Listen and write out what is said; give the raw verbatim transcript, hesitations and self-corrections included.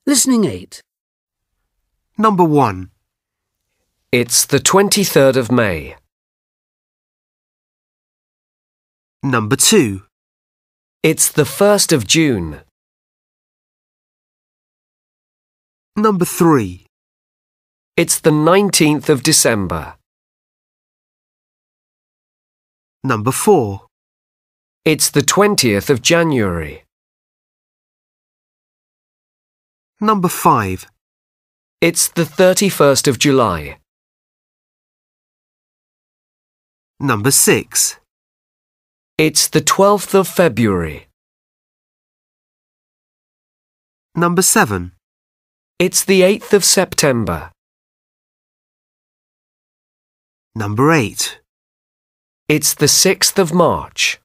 Listening eight. Number one. It's the twenty-third of May. Number two. It's the first of June. Number three. It's the nineteenth of December. Number four. It's the twentieth of January. Number five. It's the thirty-first of July. Number six. It's the twelfth of February. Number seven. It's the eighth of September. Number eight. It's the sixth of March.